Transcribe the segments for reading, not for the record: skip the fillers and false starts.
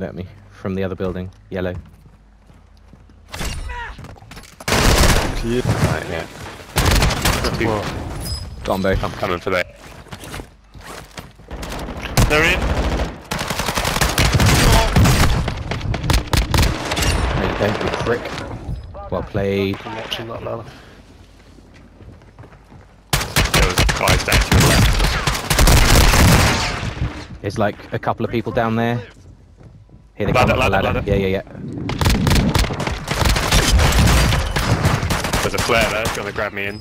shooting at me from the other building. Yellow. Right, yeah. Got 'em both. I'm coming for that. They're in. There you go, you prick. Well played. I'm watching that now. There was guys down to the left. There's like a couple of people down there. Here they Ladder, come up the ladder, ladder. ladder. Yeah. There's a flare there, gonna grab me in.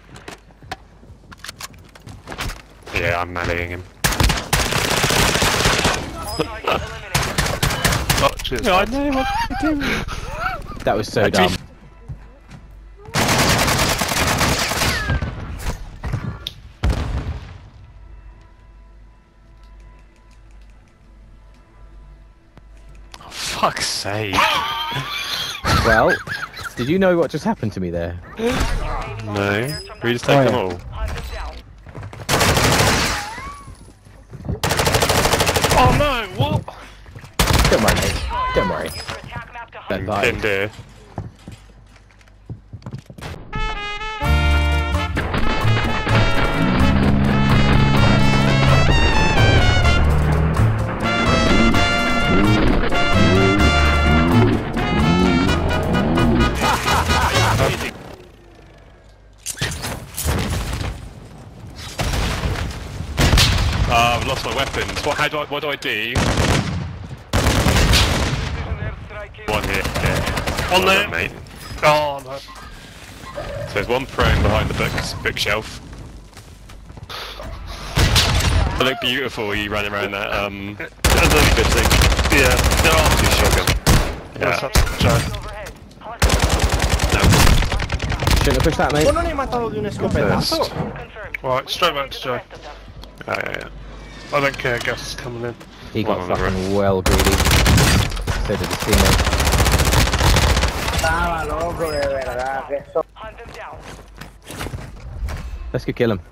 Yeah, I'm meleeing him. Oh, cheers. No, I know what you're doing. That was so dumb. Fuck's sake. Well, did you know what just happened to me there? No. We just take them all. Oh no, what? Don't worry, mate. Don't worry. Don't die. In there. I've lost my weapons. What do I do? One here. Yeah. On there. Mate. Oh no. So there's one prone behind the bookshelf. They look beautiful, you running around that, And then, good thing. yeah, there are Two shotgun. What's Yeah. up, Joe? No. Shouldn't have pushed that, mate. non hai matato di un escopetazo? First. Right, straight back to Joe. Yeah. I don't care, gas is coming in. He got One on the fucking well greedy. So did his teammate. Stava loco de verdad, que eso. Let's go kill him.